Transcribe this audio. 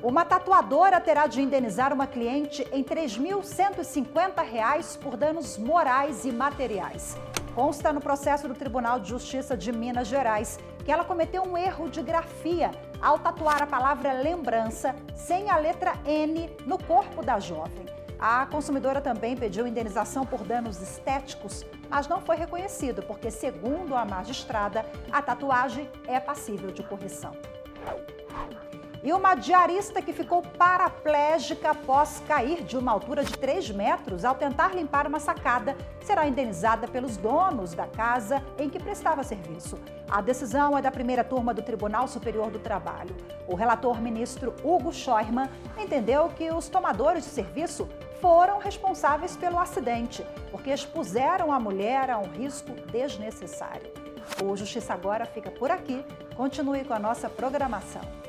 Uma tatuadora terá de indenizar uma cliente em R$ 3.150 por danos morais e materiais. Consta no processo do Tribunal de Justiça de Minas Gerais que ela cometeu um erro de grafia ao tatuar a palavra lembrança sem a letra N no corpo da jovem. A consumidora também pediu indenização por danos estéticos, mas não foi reconhecido porque, segundo a magistrada, a tatuagem é passível de correção. E uma diarista que ficou paraplégica após cair de uma altura de 3 metros ao tentar limpar uma sacada será indenizada pelos donos da casa em que prestava serviço. A decisão é da primeira turma do Tribunal Superior do Trabalho. O relator ministro Hugo Scheuermann entendeu que os tomadores de serviço foram responsáveis pelo acidente, porque expuseram a mulher a um risco desnecessário. O Justiça Agora fica por aqui. Continue com a nossa programação.